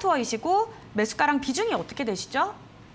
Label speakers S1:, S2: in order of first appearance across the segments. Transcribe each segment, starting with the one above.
S1: 하나투어이시고 매수가랑 비중이 어떻게 되시죠?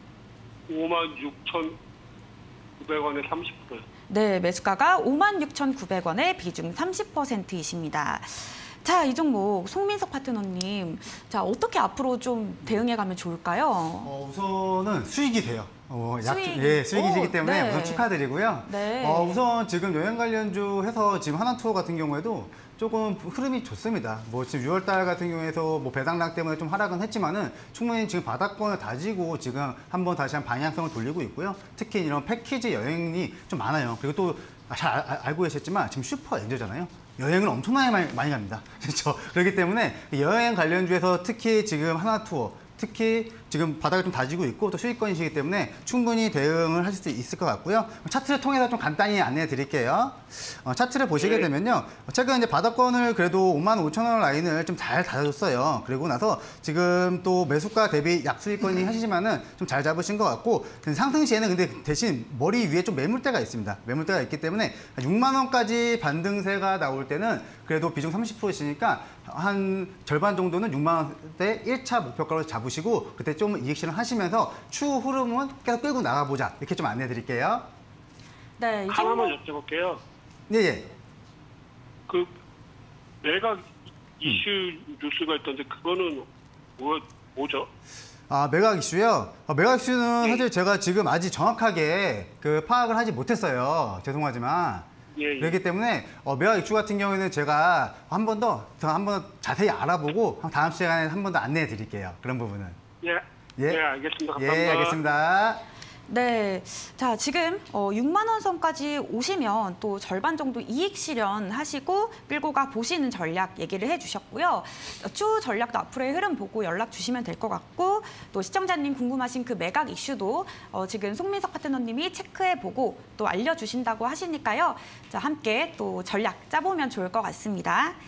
S2: 56,900원에 30%요.
S1: 네, 매수가가 56,900원에 비중 30%이십니다. 자, 이 종목 송민석 파트너님, 자 어떻게 앞으로 좀 대응해가면 좋을까요?
S3: 우선은 수익이 돼요.
S1: 수익?
S3: 예, 수익이시기 때문에
S1: 네.
S3: 우선 축하드리고요.
S1: 네.
S3: 우선 지금 여행 관련주 해서 지금 하나투어 같은 경우에도 조금 흐름이 좋습니다. 뭐 지금 6월달 같은 경우에서 뭐 배당량 때문에 좀 하락은 했지만은 충분히 지금 바닥권을 다지고 지금 한번 다시 한 방향성을 돌리고 있고요. 특히 이런 패키지 여행이 좀 많아요. 그리고 또 잘 알고 계셨지만 지금 슈퍼 엔저잖아요. 여행을 엄청나게 많이 갑니다. 그렇죠. 그렇기 때문에 여행 관련주에서 특히 지금 하나투어, 특히 지금 바닥을 좀 다지고 있고 또 수익권이시기 때문에 충분히 대응을 하실 수 있을 것 같고요. 차트를 통해서 좀 간단히 안내해 드릴게요. 차트를 보시게 되면요. 최근 이제 바닥권을 그래도 55,000원 라인을 좀 잘 다져줬어요. 그리고 나서 지금 또 매수가 대비 약수익권이 하시지만은 좀 잘 잡으신 것 같고 상승 시에는 근데 대신 머리 위에 좀 매물대가 있습니다. 매물대가 있기 때문에 6만 원까지 반등세가 나올 때는 그래도 비중 30%이시니까 한 절반 정도는 6만 원대 1차 목표가로 잡으시고 그때 좀 이익 실현하시면서 추후 흐름은 계속 끌고 나가보자 이렇게 좀 안내해 드릴게요.
S1: 네, 이
S2: 하나만 여쭤볼게요.
S3: 예.
S2: 그 매각 이슈 뉴스가 있던데 그거는 뭐죠?
S3: 매각 이슈요? 매각 이슈는 사실 제가 지금 아직 정확하게 그 파악을 하지 못했어요. 죄송하지만.
S2: 예.
S3: 그렇기 때문에 매각 이슈 같은 경우에는 제가 한 번 더 자세히 알아보고 다음 시간에 한 번 더 안내해 드릴게요. 그런 부분은.
S2: 예. 네, 알겠습니다. 감사합니다.
S3: 예, 알겠습니다.
S1: 네, 자 지금 6만 원 선까지 오시면 또 절반 정도 이익 실현하시고 끌고 가 보시는 전략 얘기를 해주셨고요. 추후 전략도 앞으로의 흐름 보고 연락 주시면 될 것 같고 또 시청자님 궁금하신 그 매각 이슈도 지금 송민석 파트너님이 체크해보고 또 알려주신다고 하시니까요. 자 함께 또 전략 짜보면 좋을 것 같습니다.